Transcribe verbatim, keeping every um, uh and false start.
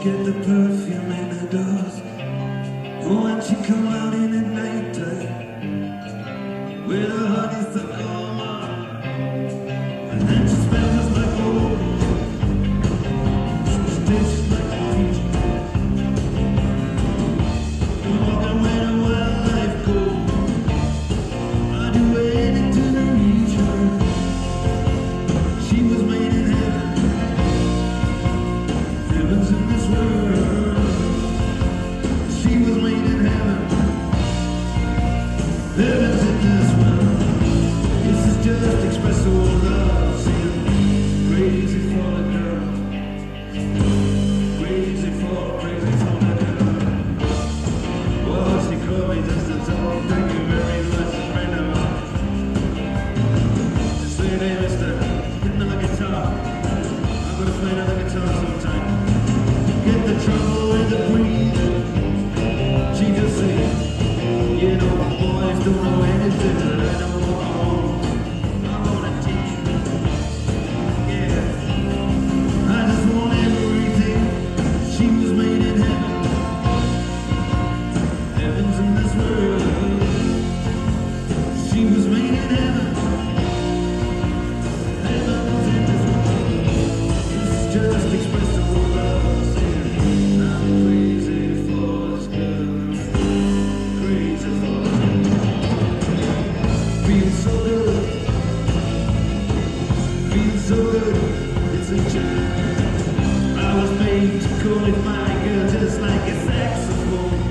get the perfume in the doors. Oh, and she come out in the night time with her honeysuckle on, and then she smells like gold. She tastes like a peach. I'm walking with a wildlife gold. I do anything to reach her. She was made in heaven. Heaven's in this world. She was made in heaven. Heaven's in this world. This is just espresso love. Saying crazy for the girl. Crazy for, crazy for the girl. Oh, she called me just a talk. Thank you very much, friend of mine. Just say, hey, mister, get another guitar. I'm gonna play another guitar sometime. Get the trouble with the breathing. She just said, you know, boys don't know anything that I don't want. I wanna teach you. Yeah, I just want everything. She was made in heaven. Heaven's in this world. She was made in heaven. Heaven's in this world. It's just expressive love. Saying, I'm crazy for this girl. Crazy for this girl. Feels so good. Feels so good. It's a journey. I was made to call it my girl, just like a saxophone.